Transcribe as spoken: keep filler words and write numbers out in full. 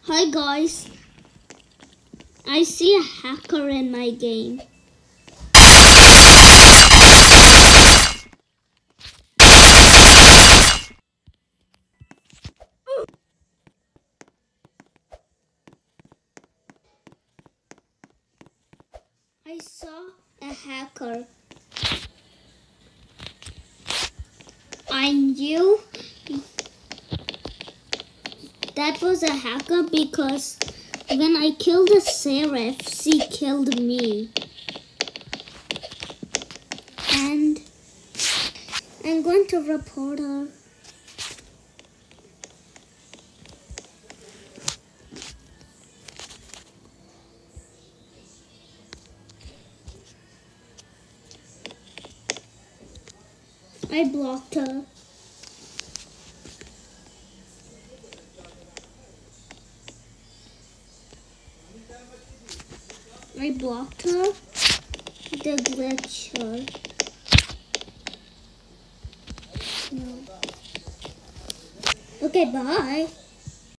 Hi guys, I see a hacker in my game. I saw a hacker. I knew that was a hacker because when I killed the sheriff, she killed me. And I'm going to report her. I blocked her. I blocked her. The glitcher. No. Okay, bye.